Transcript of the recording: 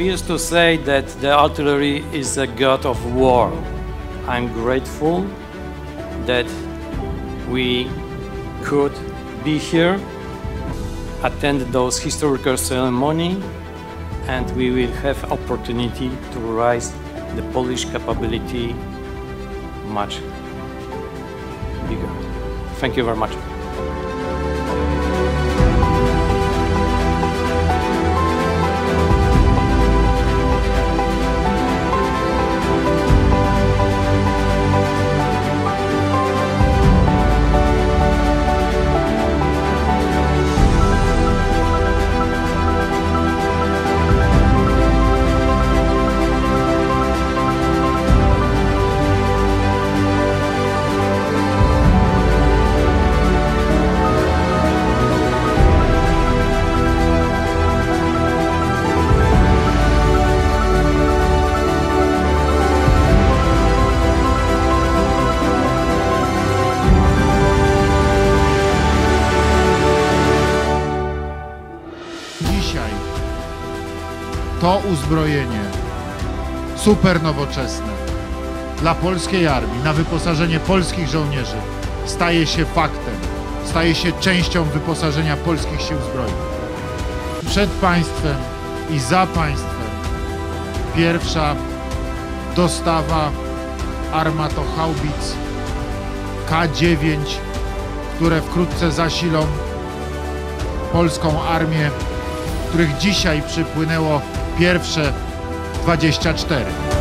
used to say that the artillery is a god of war. I'm grateful that we could be here, attend those historical ceremony, and we will have opportunity to raise the Polish capability much bigger. Thank you very much. Dzisiaj to uzbrojenie super nowoczesne dla polskiej armii na wyposażenie polskich żołnierzy staje się faktem, staje się częścią wyposażenia polskich sił zbrojnych. Przed państwem i za państwem pierwsza dostawa armatohaubic K9, które wkrótce zasilą polską armię, których dzisiaj przypłynęło pierwsze 24.